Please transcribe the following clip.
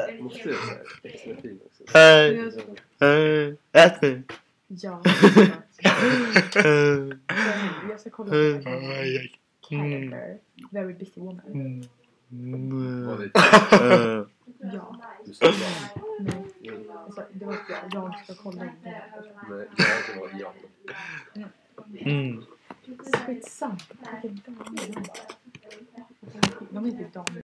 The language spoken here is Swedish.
Måste jag säga extra fin också? Ät nu. Ja. Jag ska kolla på Calendar. Very busy woman. Vad vet Ja. du? Sa bara, Nej. Alltså, det var jag ska kolla in det. nej, det var jag. Skitsamma. Vilken dam. De är inte dam.